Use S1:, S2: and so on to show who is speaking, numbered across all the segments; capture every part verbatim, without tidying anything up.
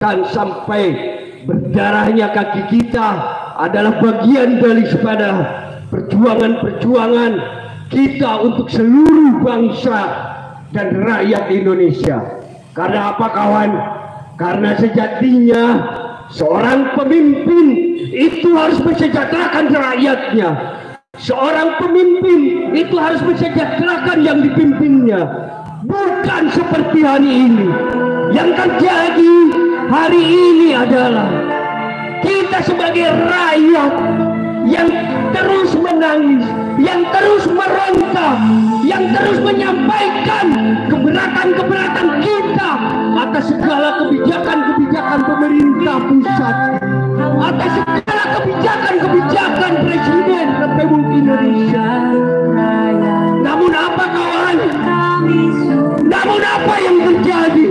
S1: sampai berdarahnya kaki kita adalah bagian dari pada perjuangan-perjuangan kita untuk seluruh bangsa dan rakyat Indonesia. Karena apa kawan? Karena sejatinya seorang pemimpin itu harus mensejahterakan rakyatnya. Seorang pemimpin itu harus mensejahterakan yang dipimpinnya. Bukan seperti hari ini. Yang terjadi hari ini adalah kita sebagai rakyat yang terus menangis, yang terus meronta, yang terus menyampaikan keberatan-keberatan kita atas segala kebijakan-kebijakan pemerintah pusat, atas segala kebijakan-kebijakan Presiden Republik Indonesia. Namun apa kawan? Namun apa yang terjadi?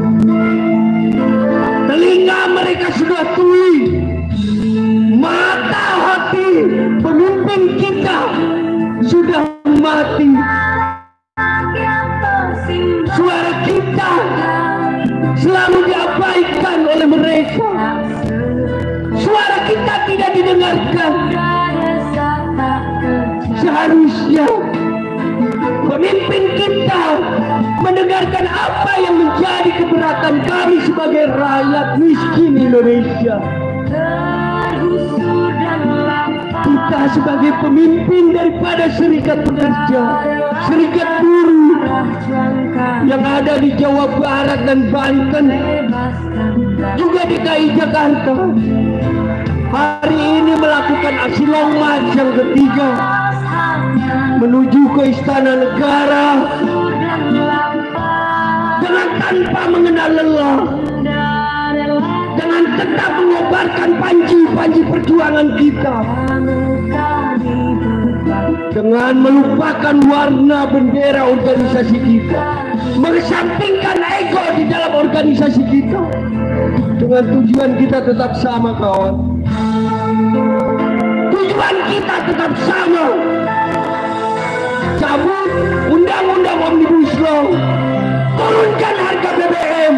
S1: Telinga mereka sudah tuli, mata hati pemimpin kita sudah mati. Suara kita selalu diabaikan oleh mereka. Suara kita tidak didengarkan. Seharusnya pemimpin kita mendengarkan apa yang menjadi keberatan kami sebagai rakyat miskin Indonesia. Kita sebagai pemimpin daripada serikat pekerja, serikat buruh yang ada di Jawa Barat dan Banten, juga di D K I Jakarta, hari ini melakukan aksi long march yang ketiga menuju ke Istana Negara dengan tanpa mengenal lelah, dengan tetap mengobarkan panji-panji perjuangan kita, dengan melupakan warna bendera organisasi kita, mengesampingkan ego di dalam organisasi kita, dengan tujuan kita tetap sama kawan. Tujuan kita tetap sama. Cabut undang-undang Omnibus Law, turunkan harga B B M,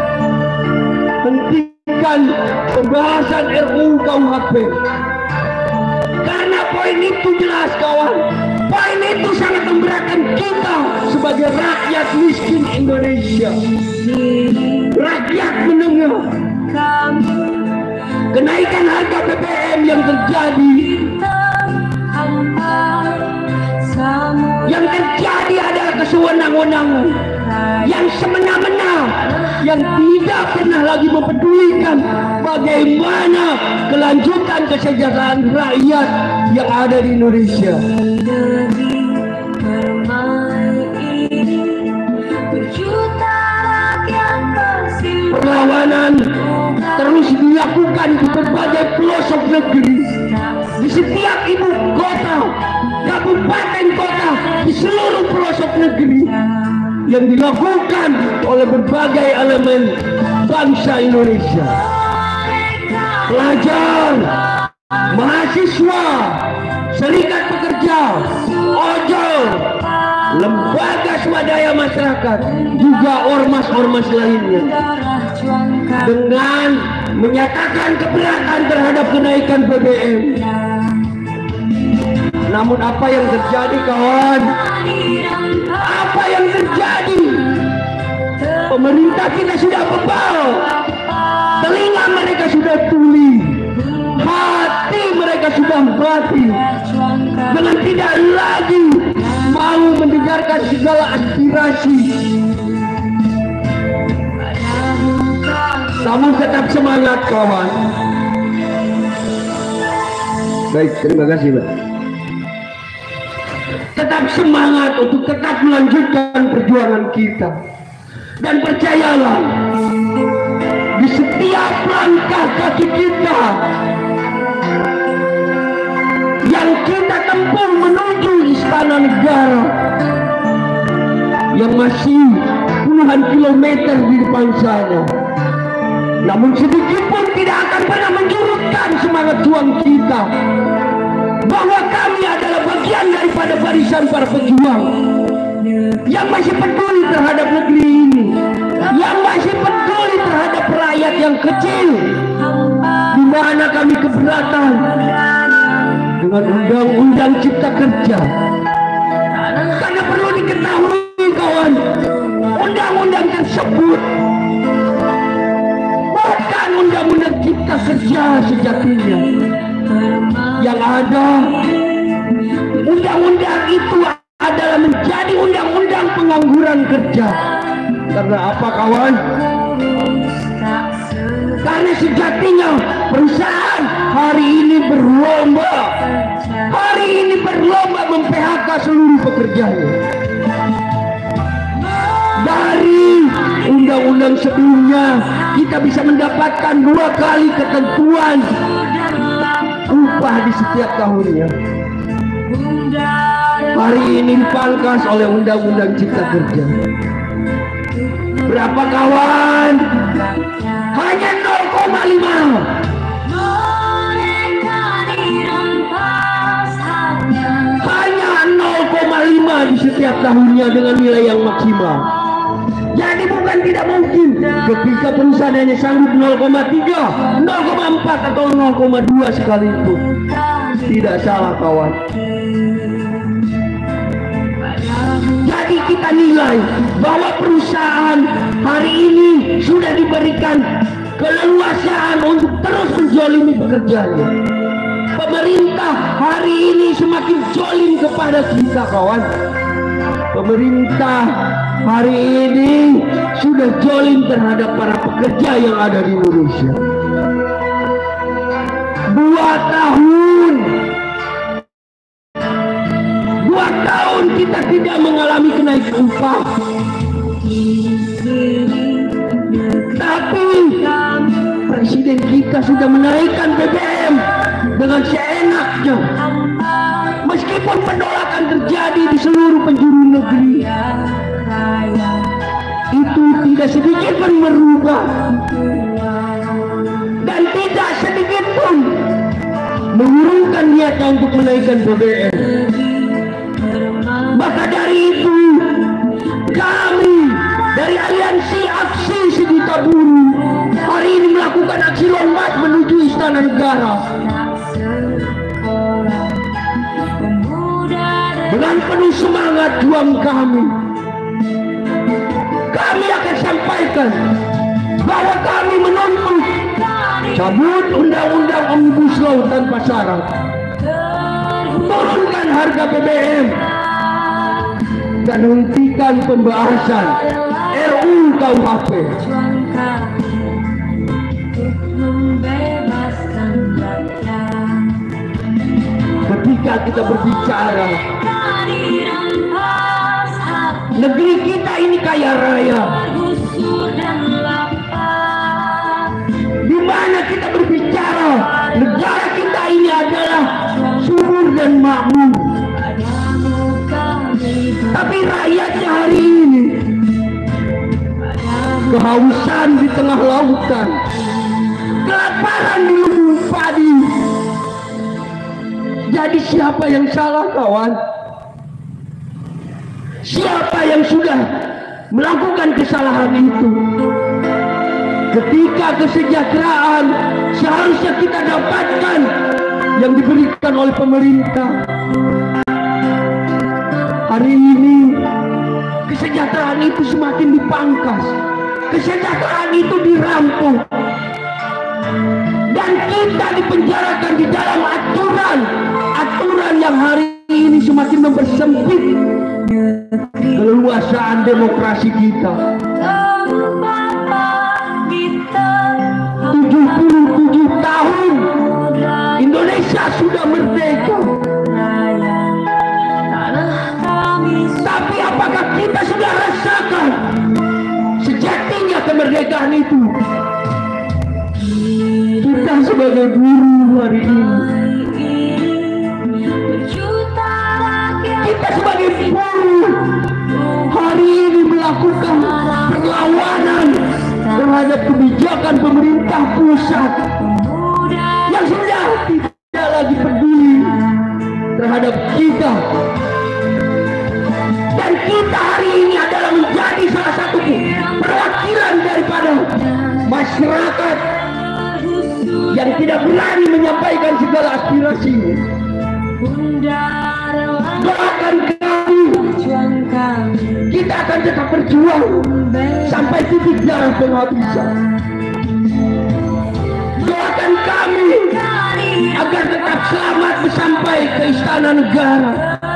S1: hentikan pembahasan R U U K U H P. Karena poin itu jelas kawan, poin itu sangat memberatkan kita sebagai rakyat miskin Indonesia, rakyat menengah. Kenaikan harga B B M yang terjadi, yang terjadi adalah kesewenang-wenangan, yang semena-mena, yang tidak pernah lagi mempedulikan bagaimana kelanjutan kesejahteraan rakyat yang ada di Indonesia. Perlawanan terus dilakukan di berbagai pelosok negeri, di setiap ibu kota, kabupaten kota, di seluruh pelosok negeri, yang dilakukan oleh berbagai elemen bangsa Indonesia. Pelajar, mahasiswa, serikat pekerja, ojol, lembaga swadaya masyarakat, juga ormas-ormas lainnya, dengan menyatakan keberatan terhadap kenaikan B B M. Namun apa yang terjadi kawan? Apa yang terjadi? Pemerintah kita sudah bebal, telinga mereka sudah tuli, hati mereka sudah mati, dengan tidak lagi mau mendengarkan segala aspirasi. Namun tetap semangat kawan. Baik, terima kasih Pak. Tetap semangat untuk tetap melanjutkan perjuangan kita. Dan percayalah, di setiap langkah kaki kita yang kita tempuh menuju Istana Negara, yang masih puluhan kilometer di depan sana, namun sedikit pun tidak akan pernah menjurutkan semangat juang kita, bahwa kami adalah bagian daripada barisan para pejuang yang masih peduli terhadap negeri ini, yang masih peduli terhadap rakyat yang kecil, di mana kami keberatan dengan undang-undang cipta kerja. Karena perlu diketahui kawan, undang-undang tersebut bukan undang-undang cipta kerja sejatinya. Yang ada, undang-undang itu adalah menjadi undang-undang pengangguran kerja. Karena apa kawan? Karena sejatinya perusahaan hari ini berlomba, hari ini berlomba mem-P H K seluruh pekerjanya. Dari undang-undang sebelumnya kita bisa mendapatkan dua kali ketentuan upah di setiap tahunnya. Hari ini dipangkas oleh undang-undang cipta kerja. Berapa kawan? Hanya nol koma lima. Hanya nol koma lima di setiap tahunnya dengan nilai yang maksimal. Jadi bukan tidak mungkin ketika perusahaan hanya sanggup nol koma tiga, nol koma empat atau nol koma dua sekalipun. Tidak salah kawan. Jadi kita nilai bahwa perusahaan hari ini sudah diberikan keleluasaan untuk terus menjolimi pekerjaannya. Pemerintah hari ini semakin jolim kepada kita kawan. Pemerintah hari ini sudah jolim terhadap para pekerja yang ada di Indonesia. Dua tahun Dua tahun kita tidak mengalami kenaikan upah. Tapi Presiden kita sudah menaikkan B B M dengan seenaknya. Meskipun penolakan terjadi di seluruh penjuru negeri, itu tidak sedikit pun merubah dan tidak sedikit pun mengurungkan niatnya untuk menaikkan B B M. Maka dari itu kami dari Aliansi Aksi Sejuta Buruh hari ini melakukan aksi long march menuju Istana Negara dengan penuh semangat juang kami. Kami akan sampaikan bahwa kami menuntut cabut undang-undang Omnibus Law tanpa syarat, turunkan harga B B M, dan hentikan pembahasan R U U K U H P. Ketika kita berbicara negeri kita ini kaya raya, di mana kita berbicara negara kita ini adalah subur dan makmur, tapi rakyatnya hari ini kehausan di tengah lautan, kelaparan di lubuk padi. Jadi siapa yang salah kawan? Siapa yang sudah melakukan kesalahan itu? Ketika kesejahteraan seharusnya kita dapatkan yang diberikan oleh pemerintah, hari ini kesejahteraan itu semakin dipangkas, kesejahteraan itu dirampung, dan kita dipenjarakan di dalam aturan aturan yang hari ini semakin mempersempit keleluasaan demokrasi kita. tujuh puluh tujuh tahun Indonesia sudah merdeka, tapi apakah kita sudah rasakan sejatinya kemerdekaan itu? Kita sebagai buruh hari ini, kita sebagai buruh hari ini melakukan perlawanan terhadap kebijakan pemerintah pusat yang sudah tidak lagi peduli terhadap kita. Dan kita hari ini adalah menjadi salah satu perwakilan masyarakat yang tidak berani menyampaikan segala aspirasinya. Doakan kami, kita akan tetap berjuang sampai titik darah penghabisan. Doakan kami agar tetap selamat sampai ke istana negara.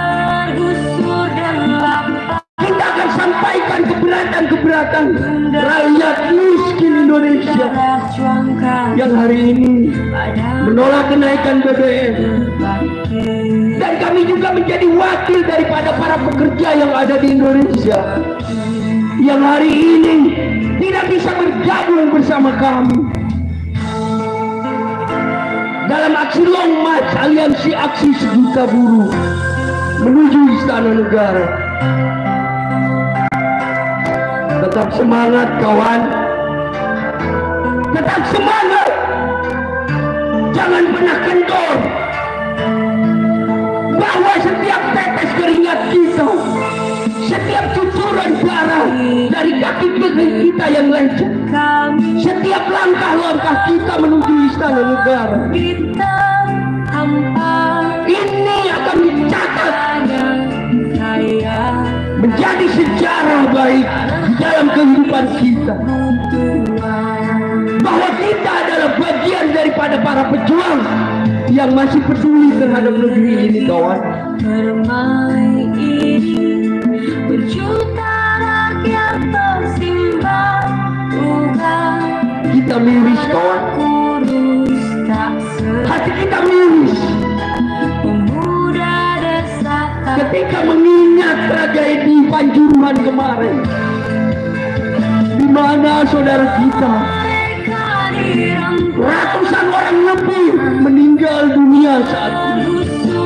S1: Kita akan sampaikan keberatan-keberatan rakyat miskin Indonesia yang hari ini menolak kenaikan B B M. Dan kami juga menjadi wakil daripada para pekerja yang ada di Indonesia yang hari ini tidak bisa bergabung bersama kami dalam aksi long march aliansi aksi sejuta buruh menuju istana negara. Tetap semangat kawan, tetap semangat, jangan pernah kendor, bahwa setiap tetes keringat kita, setiap cucuran darah dari kaki kita yang lecet, setiap langkah-langkah kita menuju istana negara, ini akan dicatat menjadi sejarah baik dalam kehidupan kita, bahwa kita adalah bagian daripada para pejuang yang masih peduli terhadap negeri ini kawan.
S2: Permai ini berjuta rakyat tersimpan ubah.
S1: Kita miris kawan, hati kita miris ketika mengingat tragedi Panjuruhan kemarin, di mana saudara kita ratusan orang lebih meninggal dunia saat itu.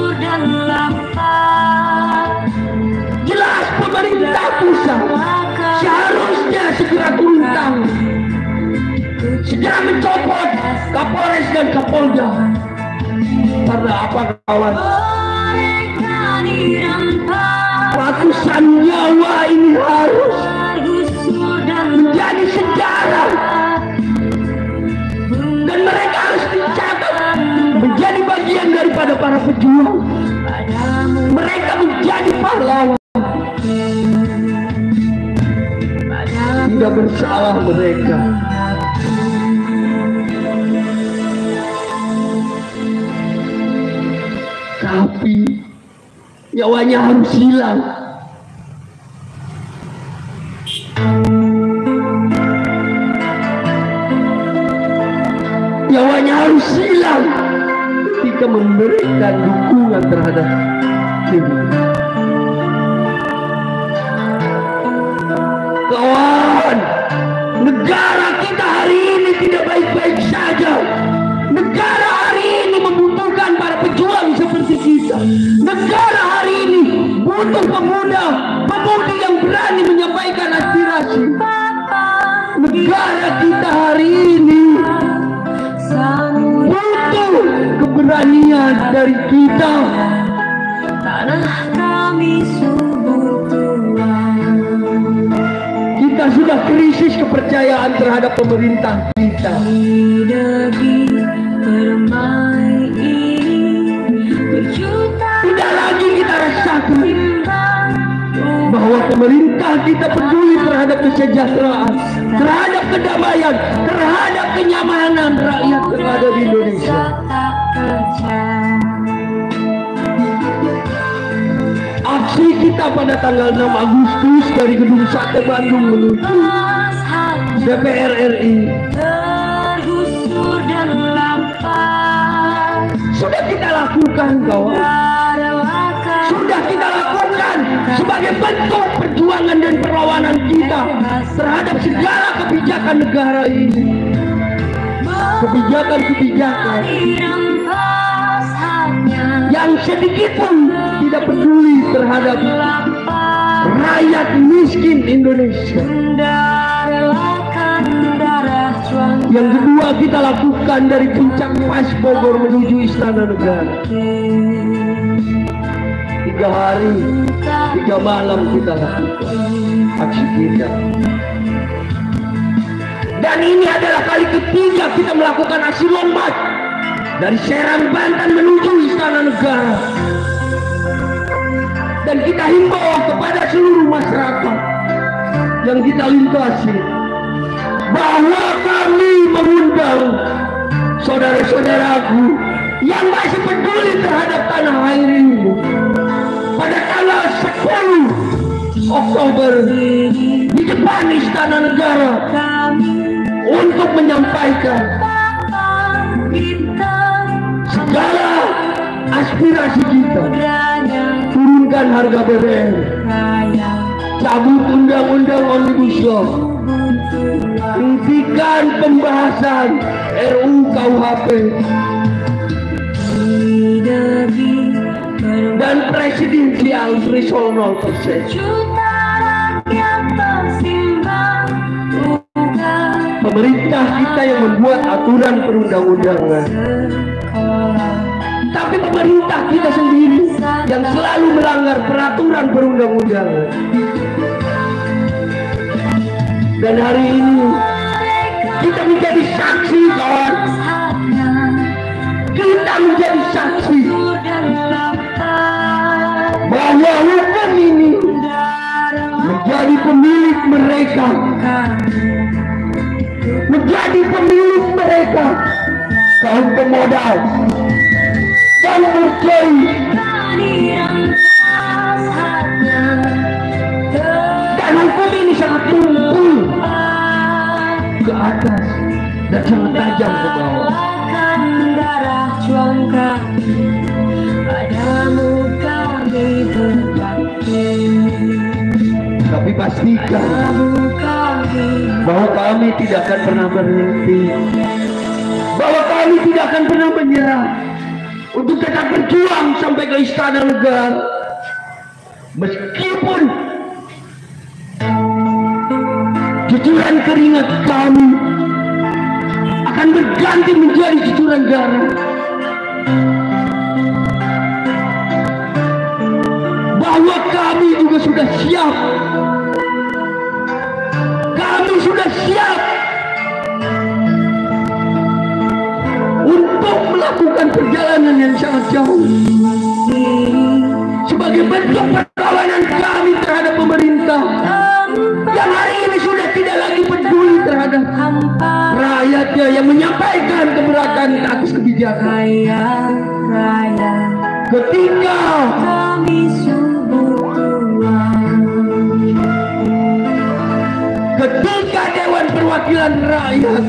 S1: Jelas pemerintah pusat seharusnya segera turun tangan, segera mencopot Kapolres dan Kapolda. Karena apa kawan? Ratusan nyawa ini harus menjadi sejarah, dan mereka harus dicatat menjadi bagian daripada para pejuang. Mereka menjadi pahlawan, tidak bersalah mereka. Tapi nyawanya harus hilang. Nyawanya harus hilang ketika memberikan dukungan terhadap ini. Kawan, negara kita hari ini tidak baik-baik saja. Negara hari ini membutuhkan para pejuang seperti kita. Negara hari ini butuh pemuda, pemudi yang berani menyampaikan aspirasi. Negara kita hari ini butuh keberanian dari kita.
S2: Tanah kami subur Tuhan.
S1: Kita sudah krisis kepercayaan terhadap pemerintah kita.
S2: Permai ini berjuta.
S1: Tidak lagi kita rasakan bahwa pemerintah kita peduli terhadap kesejahteraan, terhadap kedamaian, terhadap kenyamanan rakyat yang ada di Indonesia. Aksi kita pada tanggal enam Agustus dari Gedung Sate Bandung menuju D P R R I sudah kita lakukan kawan, sudah kita lakukan sebagai bentuk perjuangan dan perlawanan kita terhadap segala kebijakan negara ini, kebijakan-kebijakan yang sedikit pun tidak peduli terhadap rakyat miskin Indonesia. Yang kedua kita lakukan dari puncak Pas Bogor menuju Istana Negara. Tiga hari, tiga malam kita lakukan aksi kita. Dan ini adalah kali ketiga kita melakukan aksi lombat dari Serang, Banten menuju Istana Negara. Dan kita himbau kepada seluruh masyarakat yang kita lintasi bahwa kami mengundang saudara-saudaraku yang masih peduli terhadap tanah air ini pada tanggal sepuluh Oktober di depan Istana Negara untuk menyampaikan segala aspirasi kita. Turunkan harga B B M, cabut undang-undang Omnibus Law, hentikan pembahasan R U U K U H P, dan presidensial threshold nol persen. Pemerintah kita yang membuat aturan perundang-undangan, tapi pemerintah kita sendiri yang selalu melanggar peraturan perundang-undangan. Dan hari ini kita menjadi saksi, kawan. Kita menjadi saksi bahwa hukum ini menjadi pemilik mereka, menjadi pemilik mereka, kaum pemodal dan berjaya. Dan hukum ini sangat tumpul ke atas dan sangat tajam ke bawah. Tapi pastikan bahwa kami tidak akan pernah berhenti, bahwa kami tidak akan pernah menyerah untuk tetap berjuang sampai ke Istana Negara, meskipun cucuran keringat kami akan berganti menjadi cucuran darah. Bahwa kami juga sudah siap, kami sudah siap untuk melakukan perjalanan yang sangat jauh sebagai bentuk perlawanan kami terhadap pemerintah yang hari ini sudah tidak lagi peduli terhadap rakyatnya, yang menyampaikan keberatan atas kebijakan. Ketika ketika Dewan Perwakilan Rakyat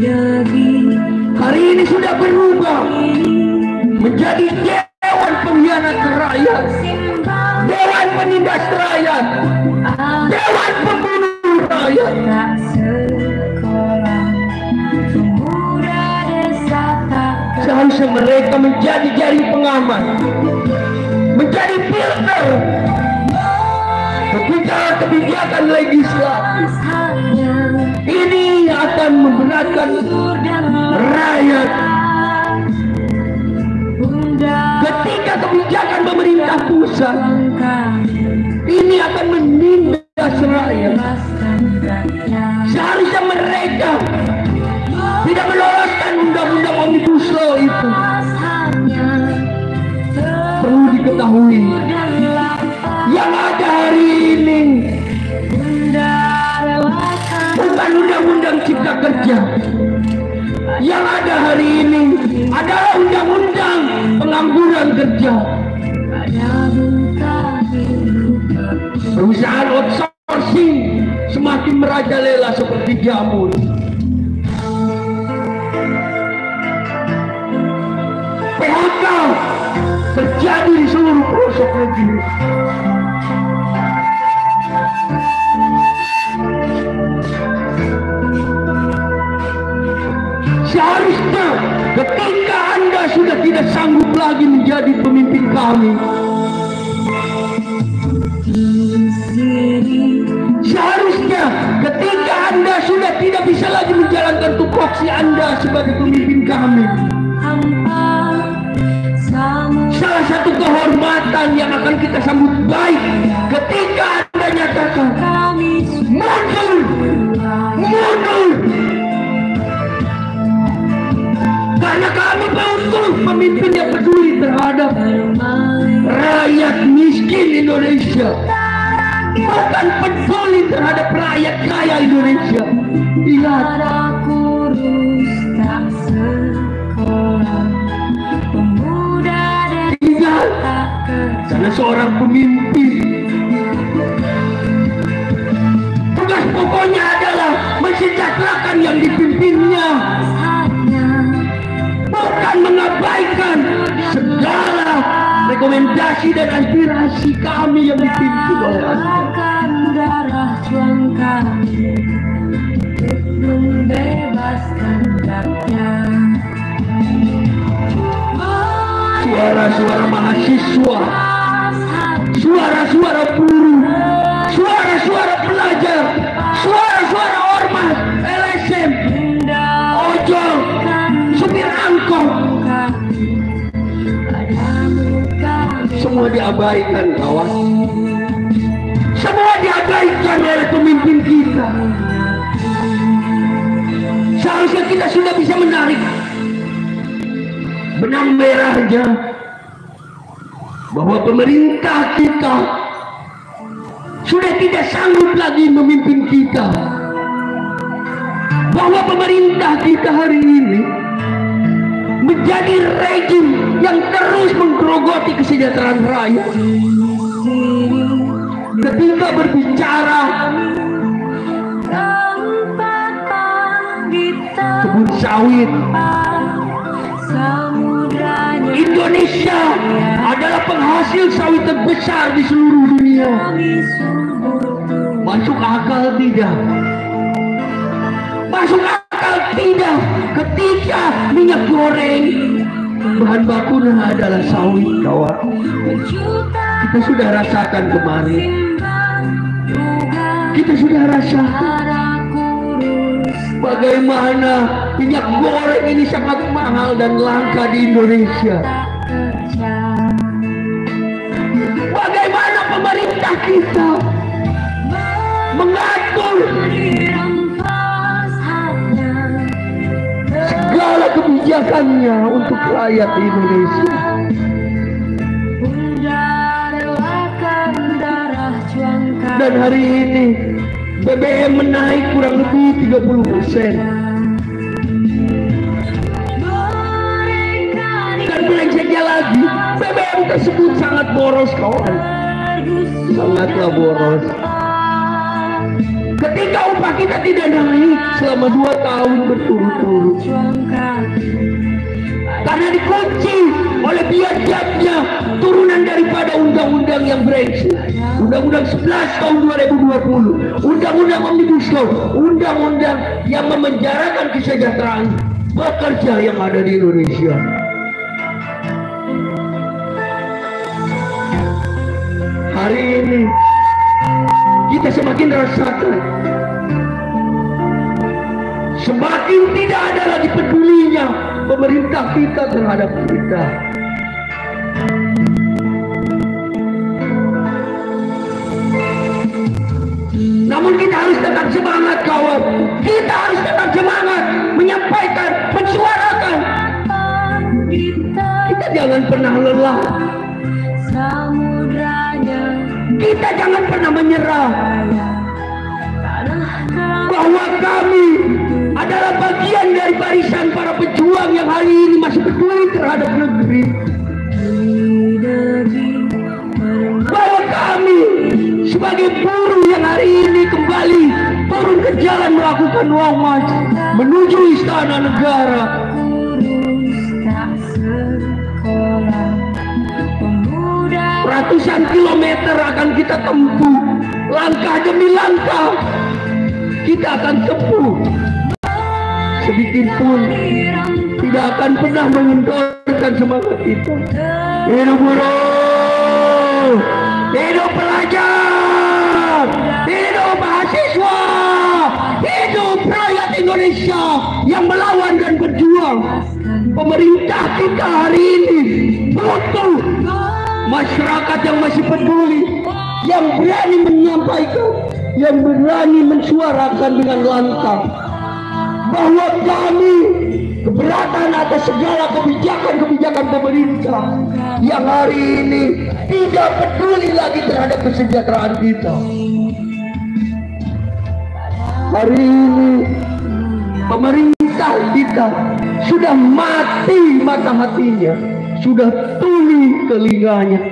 S1: hari ini sudah berubah menjadi Dewan Pengkhianat Rakyat, Dewan Penindas Rakyat, Dewan Pembunuh Rakyat. Seharusnya mereka menjadi jaring pengaman, menjadi filter ketika kebijakan legislatif ini akan memberatkan rakyat. Ketika kebijakan pemerintah pusat ini akan menindas rakyat, seharusnya mereka tidak meloloskan undang-undang Omnibus Law itu. Perlu diketahui, yang ada hari ini bukan undang-undang Cipta Kerja. Yang ada hari ini adalah undang-undang pengangguran kerja. Perusahaan outsourcing semakin merajalela seperti jamur. P H K terjadi di seluruh pelosok negeri. Seharusnya ketika Anda sudah tidak sanggup lagi menjadi pemimpin kami, seharusnya ketika Anda sudah tidak bisa lagi menjalankan tupoksi Anda sebagai pemimpin kami, salah satu kehormatan yang akan kita sambut baik ketika Anda nyatakan mundur, mundur, Karena kami butuh pemimpin yang peduli terhadap rakyat miskin Indonesia, bukan peduli terhadap rakyat kaya Indonesia. Ingat, ingat, karena seorang pemimpin tugas pokoknya adalah mensejahterakan yang dipimpinnya, bukan mengabaikan segala rekomendasi dan aspirasi kami yang dipimpin oleh Anda.
S2: Darah juang kami membebaskan rakyat.
S1: Suara-suara mahasiswa, suara-suara buruh, suara-suara pelajar, suara-suara ormas, L S M, ojol, supir angkot, semua diabaikan, kawan. Semua diabaikan oleh pemimpin kita. Seharusnya kita sudah bisa menarik benang merahnya bahwa pemerintah kita sudah tidak sanggup lagi memimpin kita, bahwa pemerintah kita hari ini menjadi rejim yang terus menggerogoti kesejahteraan rakyat. Ketika berbicara kebun sawit, Indonesia adalah penghasil sawit terbesar di seluruh dunia. Masuk akal tidak? Masuk akal tidak ketika minyak goreng bahan bakunya adalah sawit, kawan. Kita sudah rasakan kemarin. Kita sudah rasakan bagaimana minyak goreng ini sangat mahal dan langka di Indonesia. Bagaimana pemerintah kita mengatur segala kebijakannya untuk rakyat Indonesia. Dan hari ini B B M menaik kurang lebih tiga puluh persen. Dan melencengnya lagi, B B M tersebut sangat boros, kawan. Sangatlah boros. Ketika upah kita tidak naik selama dua tahun berturut-turut, karena dikunci oleh biadabnya turunan daripada undang-undang yang brengsek, Undang-Undang sebelas tahun dua ribu dua puluh, Undang-Undang Omnibus Law, undang-undang yang memenjarakan kesejahteraan pekerja yang ada di Indonesia. Hari ini kita semakin rasakan, semakin tidak ada lagi pedulinya pemerintah kita terhadap kita. Namun kita harus tetap semangat, kawan. Kita harus tetap semangat menyampaikan, mensuarakan. Kita jangan pernah lelah. Kita jangan pernah menyerah. Bahwa kami adalah bagian dari barisan para pejuang yang hari ini masih peduli terhadap negeri. Bahwa kami sebagai buruh yang hari ini kembali turun ke jalan melakukan long march menuju istana negara. Ratusan kilometer akan kita tempuh, langkah demi langkah kita akan tempuh. Sedikit pun tidak akan pernah mengendorkan semangat kita. Hidup buruh, hidup pelajar, hidup mahasiswa, hidup rakyat Indonesia yang melawan dan berjuang. Pemerintah kita hari ini butuh masyarakat yang masih peduli, yang berani menyampaikan, yang berani mensuarakan dengan lantang bahwa kami keberatan atas segala kebijakan-kebijakan pemerintah yang hari ini tidak peduli lagi terhadap kesejahteraan kita. Hari ini pemerintah kita sudah mati mata hatinya, sudah tuli telinganya,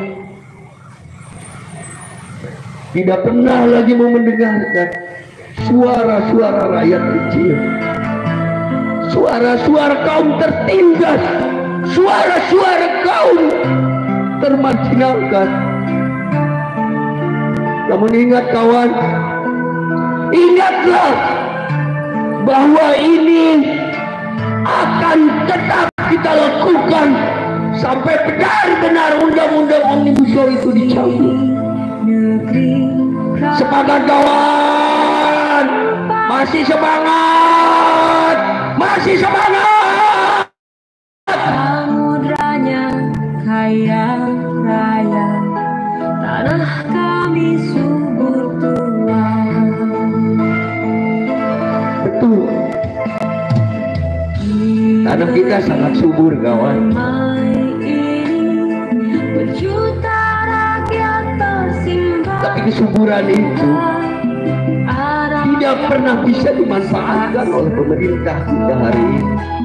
S1: tidak pernah lagi mau mendengarkan suara-suara rakyat kecil, suara-suara kaum tertindas, suara-suara kaum termarginalkan. Namun ingat kawan, ingatlah bahwa ini akan tetap kita lakukan sampai benar-benar undang-undang Omnibus Law itu dicabut. Semangat kawan, masih semangat, masih semangat.
S2: Samudranya kaya raya, tanah kami subur tua.
S1: Betul, tanah kita sangat subur kawan. Tapi kesuburan itu tidak pernah bisa dimanfaatkan oleh pemerintah kita hari ini.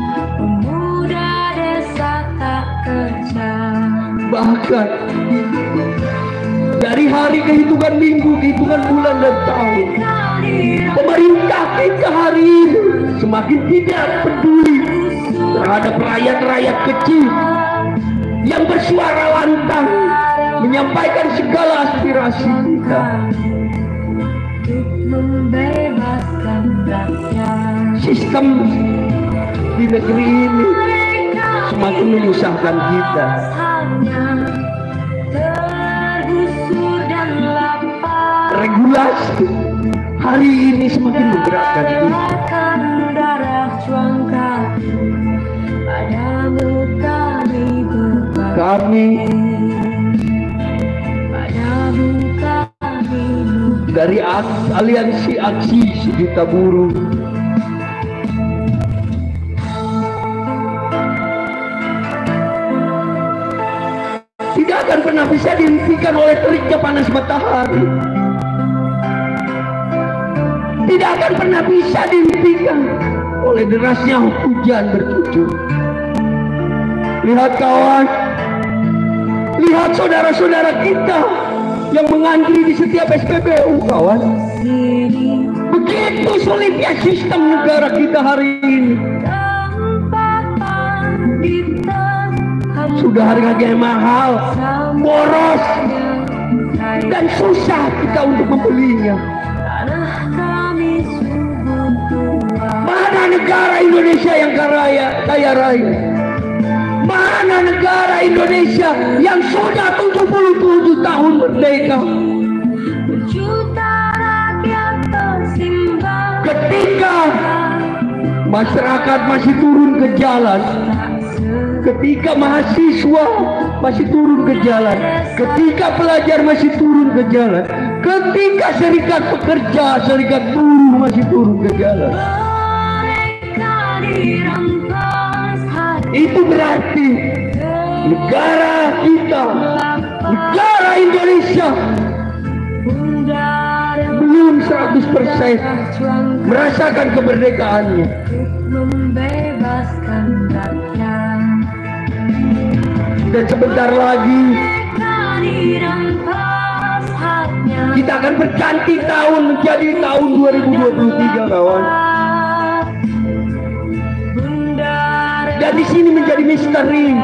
S1: Bahkan dari hari kehitungan minggu, kehitungan bulan dan tahun, pemerintah kita hari ini semakin tidak peduli terhadap rakyat-rakyat kecil yang bersuara lantang menyampaikan segala aspirasi kita. Sistem di negeri ini semakin menyusahkan kita. Regulasi hari ini semakin memberatkan kita. Kami dari aliansi aksi sejuta buruh tidak akan pernah bisa dihentikan oleh teriknya panas matahari, tidak akan pernah bisa dihentikan oleh derasnya hujan bertujuh. Lihat kawan, lihat saudara-saudara kita yang mengantri di setiap S P B U kawan. Begitu sulitnya sistem negara kita hari ini. Sudah harganya mahal, boros, dan susah kita untuk membelinya. Mana negara Indonesia yang kaya, kaya raya? Mana negara Indonesia yang sudah tujuh puluh tujuh tahun merdeka? Ketika masyarakat masih turun ke jalan, ketika mahasiswa masih turun ke jalan, ketika pelajar masih turun ke jalan, ketika serikat pekerja, serikat buruh masih turun ke jalan, itu berarti negara kita, negara Indonesia belum seratus persen merasakan kemerdekaannya. Dan sebentar lagi kita akan berganti tahun menjadi tahun dua ribu dua puluh tiga kawan. Dan di sini menjadi misteri.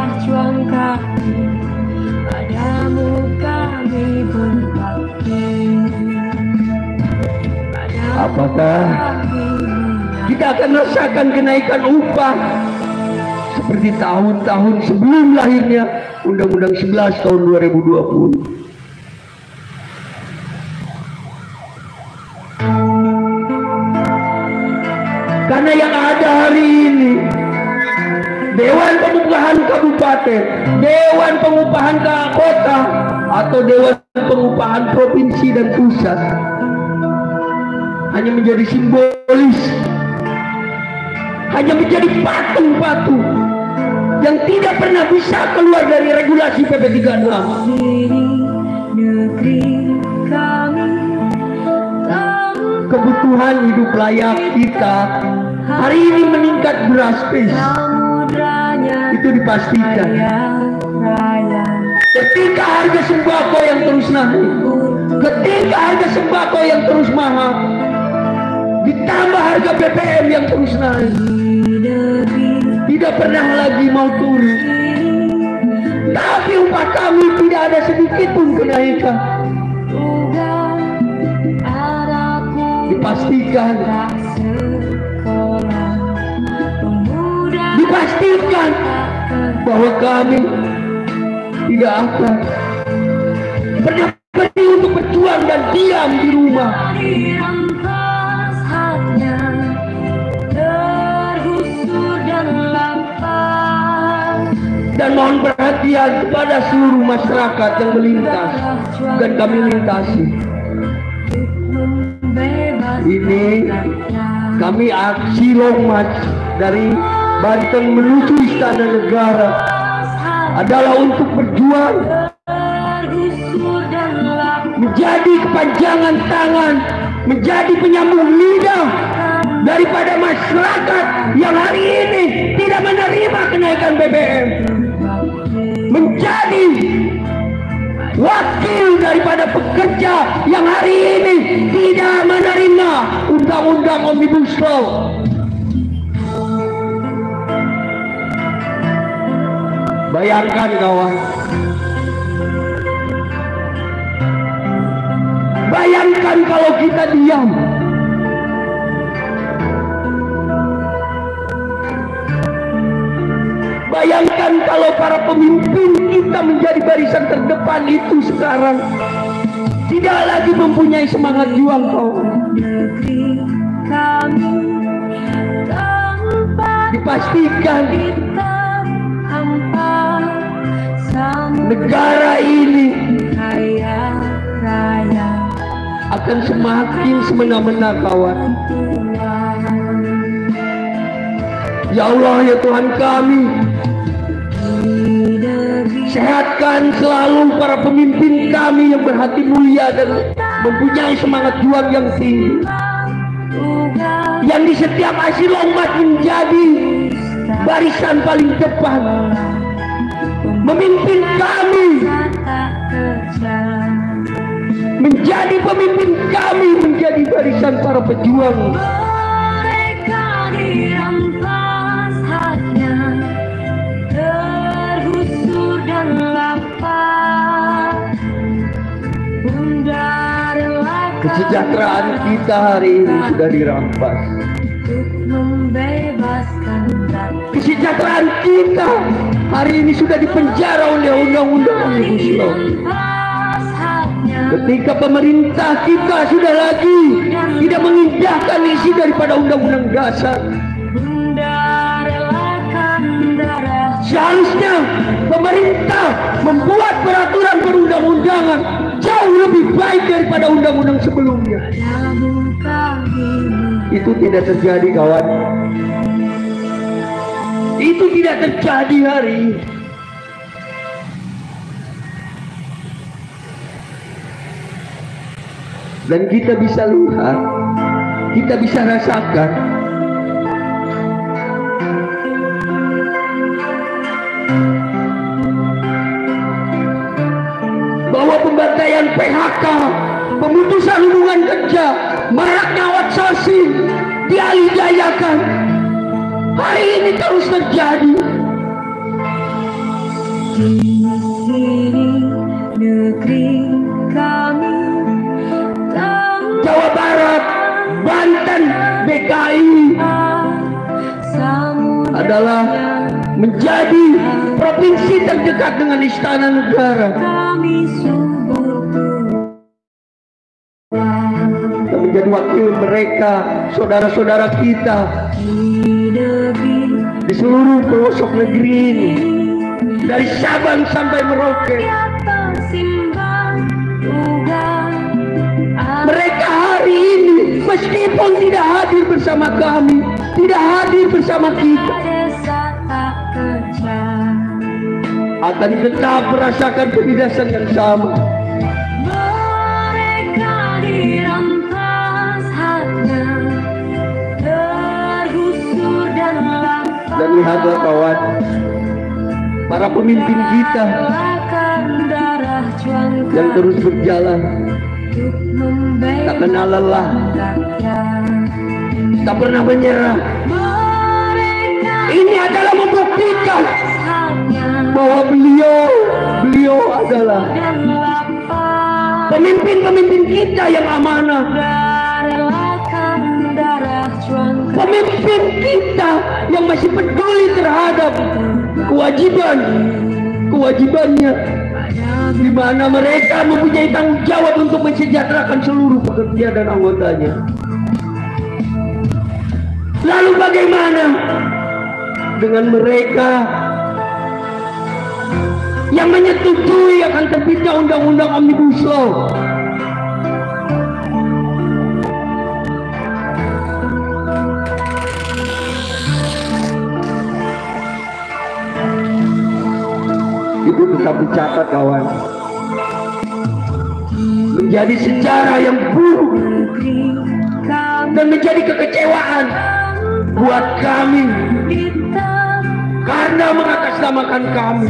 S1: Apakah kita akan rasakan kenaikan upah seperti tahun-tahun sebelum lahirnya Undang-Undang sebelas tahun dua ribu dua puluh? Karena yang ada hari ini Dewan Pengupahan Kabupaten, Dewan Pengupahan Kota, atau Dewan Pengupahan Provinsi dan Pusat hanya menjadi simbolis, hanya menjadi patung-patung yang tidak pernah bisa keluar dari regulasi P P tiga puluh enam.
S2: Negeri kami,
S1: Kebutuhan hidup layak kita hari ini meningkat drastis.
S2: samudrannya
S1: Itu dipastikan.
S2: raya.
S1: Ketika harga sembako yang terus naik, ketika harga sembako yang terus mahal, ditambah harga B B M yang terus naik, tidak pernah lagi mau turun. Tapi upah kami tidak ada sedikit pun kenaikan. Dipastikan, dipastikan bahwa kami tidak akan pernah berhenti untuk berjuang dan diam di rumah. Dan mohon perhatian kepada seluruh masyarakat yang melintas dan kami lintasi. Ini kami aksi long march dari Banten menuju Istana Negara adalah untuk berjuang, menjadi kepanjangan tangan, menjadi penyambung lidah daripada masyarakat yang hari ini tidak menerima kenaikan B B M, menjadi wakil daripada pekerja yang hari ini tidak menerima undang-undang Omnibus Law. Bayangkan kawan, bayangkan kalau kita diam. Bayangkan kalau para pemimpin kita menjadi barisan terdepan itu sekarang tidak lagi mempunyai semangat juang kawan. Dipastikan negara ini akan semakin semena-mena kawan. Ya Allah, ya Tuhan kami, sehatkan selalu para pemimpin kami yang berhati mulia dan mempunyai semangat juang yang tinggi, yang di setiap aksi long march menjadi barisan paling depan, memimpin kami, menjadi pemimpin kami, menjadi barisan para pejuang. Kesejahteraan kita hari ini sudah dirampas. Kesejahteraan kita hari ini sudah dipenjara oleh undang-undang Omnibus Law. Ketika pemerintah kita sudah lagi tidak mengindahkan isi daripada undang-undang dasar, seharusnya pemerintah membuat peraturan perundang-undangan jauh lebih baik daripada undang-undang sebelumnya. Itu tidak terjadi kawan. Itu tidak terjadi hari ini. Dan kita bisa lihat, kita bisa rasakan bahwa pembantaian P H K, pemutusan hubungan kerja, maraknya outsourcing, dialih-dayakan, hari ini terus terjadi.
S2: Di sini negeri kami,
S1: Jawa Barat, Banten, D K I adalah menjadi provinsi terdekat dengan Istana Negara. Kita menjadi wakil mereka, saudara-saudara kita di seluruh pelosok negeri ini, dari Sabang sampai Merauke. Mereka hari ini meskipun tidak hadir bersama kami, tidak hadir bersama kita, akan tetap merasakan penindasan yang sama.
S2: Mereka dirampas haknya, tergusur dan lapar.
S1: Dan lihatlah kawan, para pemimpin kita yang terus berjalan, tak kenal lelah, tak pernah menyerah. Ini adalah membuktikan bahwa beliau beliau adalah pemimpin-pemimpin kita yang amanah, pemimpin kita yang masih peduli terhadap kewajiban kewajibannya, di mana mereka mempunyai tanggung jawab untuk mensejahterakan seluruh pekerja dan anggotanya. Lalu bagaimana dengan mereka yang menyetujui akan terbitnya undang-undang Omnibus Law? Itu tetap dicatat kawan, menjadi sejarah yang buruk dan menjadi kekecewaan buat kami karena mengatasnamakan kami.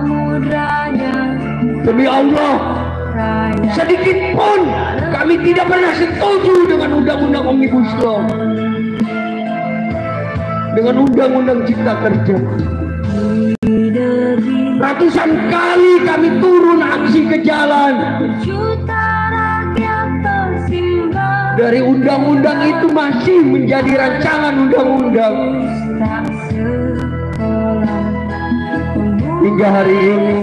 S1: Demi Allah, sedikit pun kami tidak pernah setuju dengan undang-undang Omnibus Law, dengan undang-undang Cipta Kerja. Ratusan kali kami turun aksi ke jalan. Dari undang-undang itu masih menjadi rancangan undang-undang. Hingga hari ini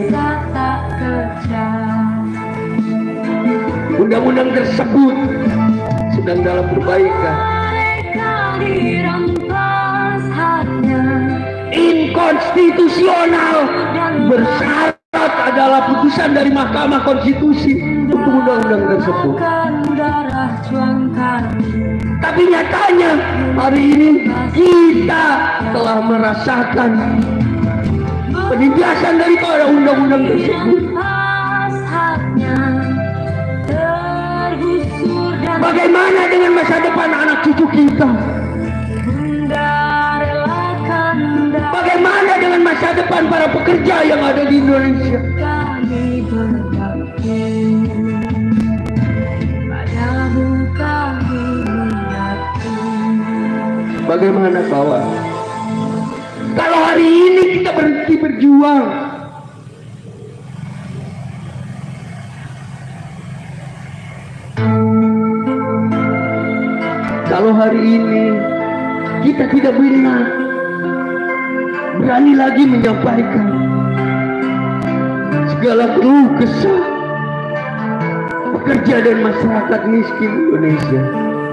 S1: undang-undang tersebut sedang dalam perbaikan. Inkonstitusional, bersyarat adalah putusan dari Mahkamah Konstitusi untuk undang-undang tersebut. Tapi nyatanya hari ini kita telah merasakan penindasan daripada undang-undang tersebut. Bagaimana dengan masa depan anak cucu kita? Bagaimana dengan masa depan para pekerja yang ada di Indonesia? Bagaimana kawan? Kalau hari ini kita berhenti berjuang, kalau hari ini kita tidak benar berani lagi menyampaikan segala keluh kesah pekerja dan masyarakat miskin Indonesia,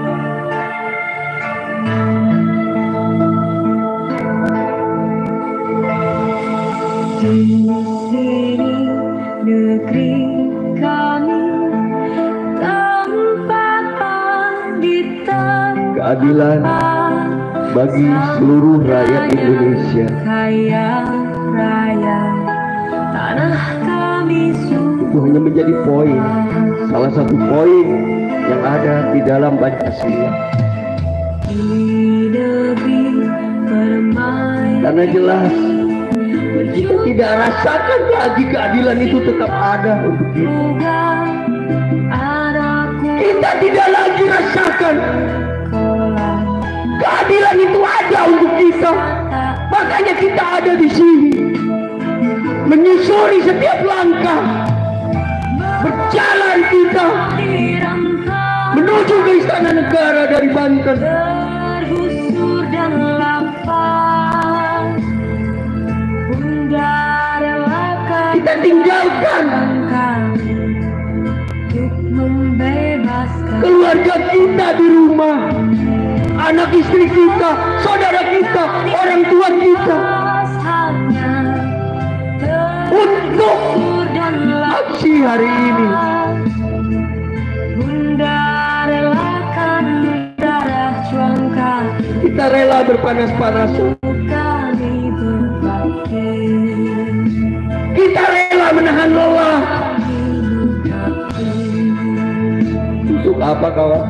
S2: di sini negeri kami, tempat pendeta,
S1: keadilan bagi seluruh rakyat Indonesia.
S2: Kaya raya tanah kami
S1: Itu hanya menjadi poin, salah satu poin yang ada di dalam Pancasila. Karena jelas kita tidak rasakan lagi keadilan itu tetap ada untuk kita. Kita tidak lagi rasakan keadilan itu ada untuk kita. Makanya kita ada di sini, menyusuri setiap langkah, berjalan kita menuju ke Istana Negara dari Banten.
S2: tergusur dan lapar, Bunda relakan
S1: Kita tinggalkan
S2: untuk membebaskan
S1: keluarga kita di rumah, anak istri kita, saudara kita, orang tua kita, untuk aksi hari ini.
S2: Bunda relakan darah juang kami,
S1: Kita rela berpanas-panasan,
S2: kami berbakti.
S1: kita dengan lelah. Untuk apa kawan?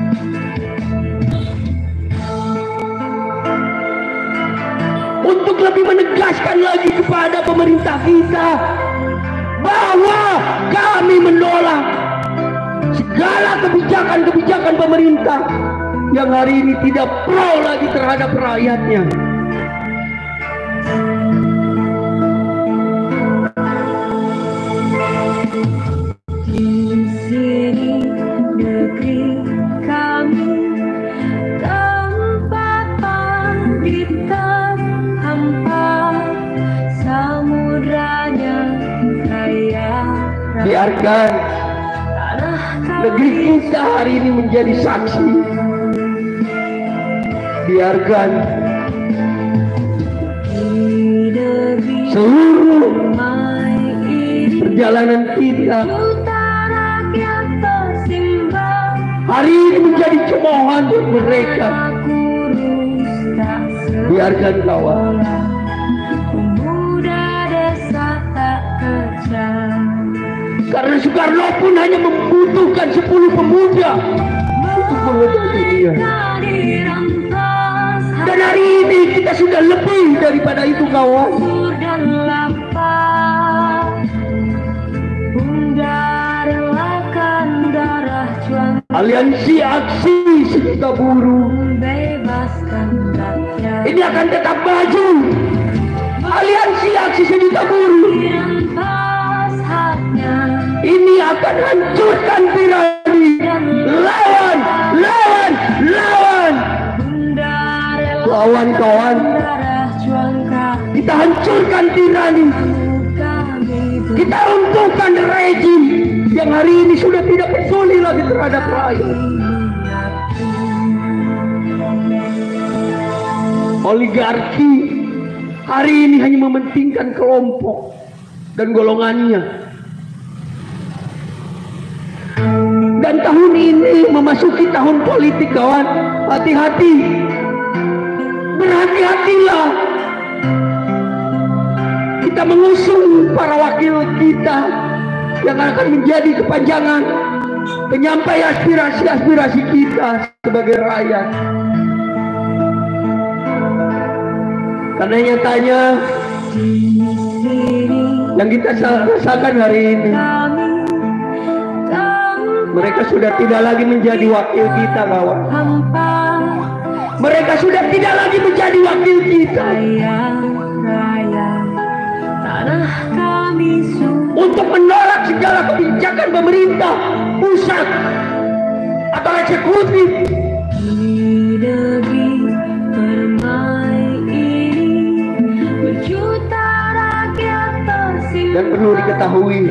S1: Untuk lebih menegaskan lagi kepada pemerintah kita bahwa kami menolak segala kebijakan-kebijakan pemerintah yang hari ini tidak pro lagi terhadap rakyatnya.
S2: Di sini negeri kami, tempat pandita hampa, samudranya kaya.
S1: Biarkan negeri kita hari ini menjadi saksi. Biarkan seluruh perjalanan kita hari ini menjadi cemoohan buat mereka. Biarkan kawan. Karena Soekarno pun hanya membutuhkan sepuluh pemuda untuk menghadapi dia. Dan hari ini kita sudah lebih daripada itu kawan. Aliansi Aksi Sejuta Buruh ini akan tetap maju. Aliansi Aksi Sejuta Buruh ini akan hancurkan tirani. Lawan, lawan, lawan. Lawan kawan. Kita hancurkan tirani. Kita runtuhkan rejim yang hari ini sudah tidak peduli lagi terhadap rakyat. Oligarki hari ini hanya mementingkan kelompok dan golongannya. Dan tahun ini memasuki tahun politik kawan. Hati-hati, berhati-hatilah. Kita mengusung para wakil kita yang akan menjadi kepanjangan penyampai aspirasi-aspirasi kita sebagai rakyat. Karena nyatanya yang kita rasakan hari ini, mereka sudah tidak lagi menjadi wakil kita kawan. Mereka sudah tidak lagi menjadi wakil kita. Untuk menolak segala kebijakan pemerintah pusat atau eksekutif. Dan perlu diketahui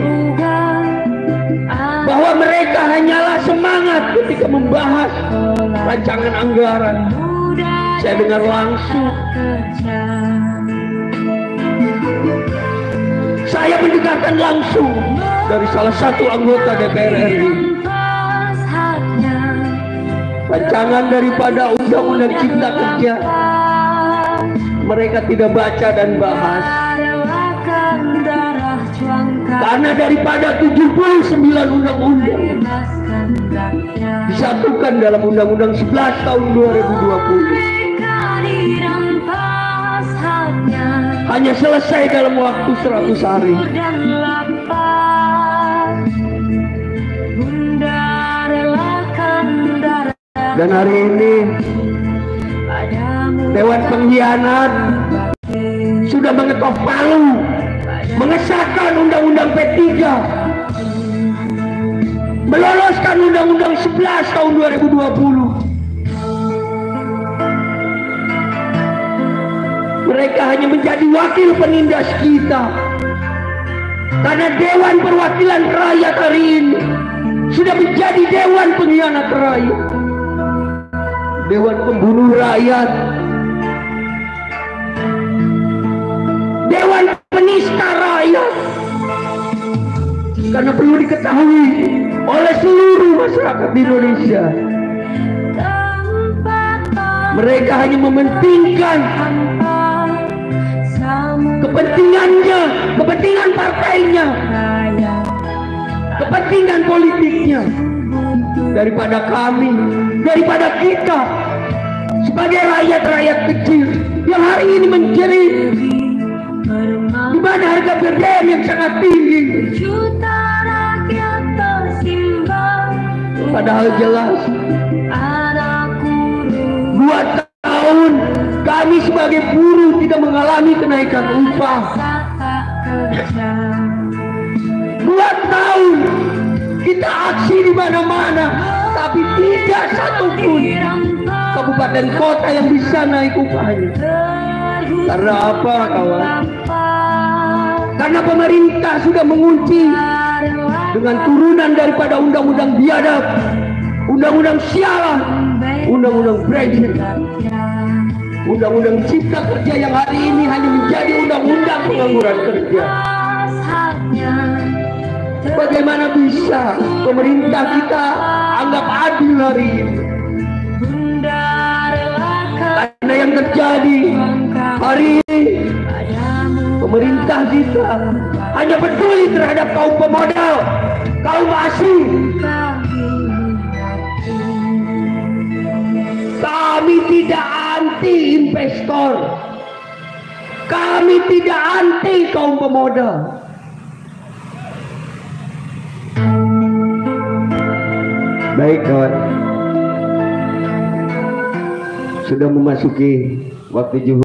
S1: bahwa mereka hanyalah semangat ketika membahas rancangan anggaran. Saya dengar langsung, saya mendengarkan langsung dari salah satu anggota D P R R I rancangan daripada Undang-Undang Cipta Kerja. Mereka tidak baca dan bahas. Karena daripada tujuh puluh sembilan undang-undang disatukan dalam Undang-Undang sebelas tahun dua ribu dua puluh, hanya selesai dalam waktu seratus hari. Dan hari ini Dewan Pengkhianat sudah mengetok palu mengesahkan Undang-Undang P tiga, meloloskan Undang-Undang sebelas tahun dua ribu dua puluh. Mereka hanya menjadi wakil penindas kita. Karena Dewan Perwakilan Rakyat hari ini sudah menjadi Dewan Pengkhianat Rakyat, Dewan Pembunuh Rakyat, Dewan Penista Rakyat. Karena perlu diketahui oleh seluruh masyarakat di Indonesia, mereka hanya mementingkan kepentingannya, kepentingan partainya, kepentingan politiknya daripada kami, daripada kita sebagai rakyat-rakyat kecil yang hari ini menjerit di mana harga B B M yang sangat tinggi.
S2: Juta rakyat tersimbang,
S1: Padahal jelas
S2: anak guru
S1: dua tahun kami sebagai buruh tidak mengalami kenaikan upah.
S2: tak kerja.
S1: Dua tahun kita aksi di mana-mana, tapi tidak satupun kabupaten kota yang bisa naik upahnya. Karena apa, kawan? Karena pemerintah sudah mengunci dengan turunan daripada undang-undang biadab, undang-undang sialan, undang-undang brengsek, undang-undang cipta kerja yang hari ini hanya menjadi undang-undang pengangguran kerja. Bagaimana bisa pemerintah kita anggap adil hari ini? Karena yang terjadi hari ini, pemerintah kita hanya peduli terhadap kaum pemodal, kaum asing. Kami tidak anti investor, kami tidak anti kaum pemodal. Baik kawan, sudah memasuki waktu zuhur.